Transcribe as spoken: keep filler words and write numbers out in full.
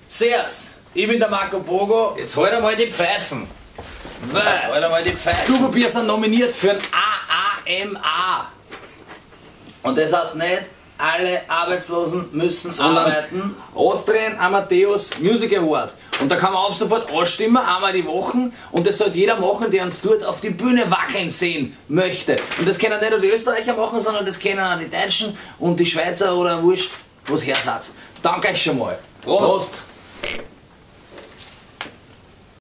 Servus, ich bin der Marco Bogo, jetzt halt einmal die Pfeifen. Was heißt, halt einmal die Pfeifen? Tuba-Bier sind nominiert für ein A A M A. Und das heißt nicht, alle Arbeitslosen müssen sondern arbeiten. Austrian Amadeus Music Award. Und da kann man ab sofort anstimmen, einmal die Woche. Und das sollte jeder machen, der uns dort auf die Bühne wackeln sehen möchte. Und das können nicht nur die Österreicher machen, sondern das können auch die Deutschen und die Schweizer oder wurscht, was Herz hat. Danke euch schon mal. Prost. Prost.